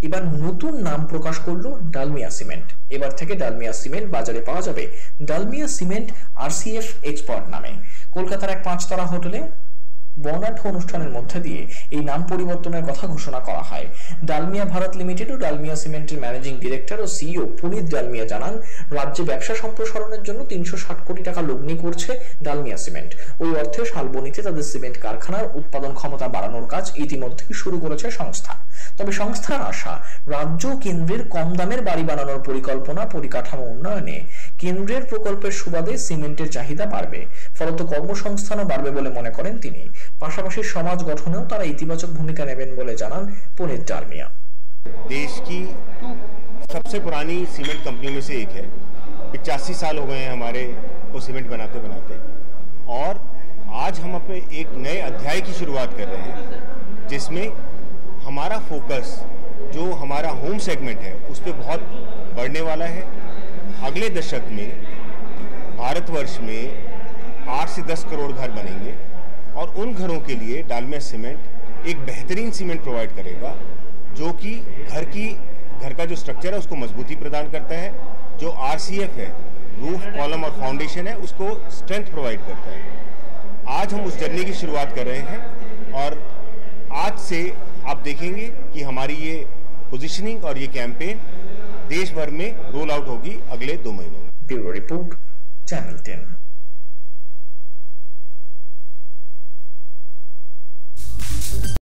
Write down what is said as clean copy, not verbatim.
এবার নতুন নাম প্রকাশ করলো ডালমিয়া সিমেন্ট। এবার থেকে ডালমিয়া সিমেন্ট বাজারে পাওয়া যাবে ডালমিয়া সিমেন্ট আরসিএফ এক্সপার্ট নামে। কলকাতার এক 5 তারা হোটেলে বর্ণাঢ্য অনুষ্ঠানের মধ্যে দিয়ে এই নাম পরিবর্তনের কথা ঘোষণা করা হয়। ডালমিয়া ভারত লিমিটেড ও ডালমিয়া সিমেন্টের ম্যানেজিং ডিরেক্টর ও সিইও পুনিত ডালমিয়া জানান, রাজ্যে ব্যবসা সম্প্রসারণের জন্য 360 কোটি টাকা লগ্নি করছে ডালমিয়া সিমেন্ট। ওই অর্থে শালবনীতে তাদের সিমেন্ট কারখানার উৎপাদন ক্ষমতা বাড়ানোর কাজ ইতিমধ্যেই শুরু করেছে সংস্থা। তবে সংস্থার আশা, রাজ্য কেন্দ্রের কম দামের বাড়ি বানানোর পরিকল্পনা পরিকাঠামো উন্নয়নে কেন্দ্রের প্রকল্পের সুবাদে সিমেন্টের চাহিদা বাড়বে, ফলত কর্মসংস্থানও বাড়বে বলে মনে করেন তিনি। পাশাপাশি সমাজ গঠনেও তারা ইতিবাচক ভূমিকা নেবেন বলে জানান পুনিত ডালমিয়া। देश की सबसे पुरानी सीमेंट कंपनी में से एक है। 85 साल हो गए हैं हमारे को सीमेंट बनाते बनाते, और आज हम अपने एक नए अध्याय की शुरुआत कर रहे हैं जिसमें हमारा फोकस जो हमारा होम सेगमेंट है उस पर बहुत बढ़ने वाला है। अगले दशक में भारतवर्ष में 8 से 10 करोड़ घर बनेंगे, और उन घरों के लिए डालमिया सीमेंट एक बेहतरीन सीमेंट प्रोवाइड करेगा जो कि घर का जो स्ट्रक्चर है उसको मजबूती प्रदान करता है। जो आरसीएफ है, रूफ कॉलम और फाउंडेशन है, उसको स्ट्रेंथ प्रोवाइड करता है। आज हम उस जर्नी की शुरुआत कर रहे हैं, और आज से आप देखेंगे कि हमारी ये पोजीशनिंग और ये कैंपेन देश भर में रोल आउट होगी अगले 2 महीनों में। Bureau report, channel 10।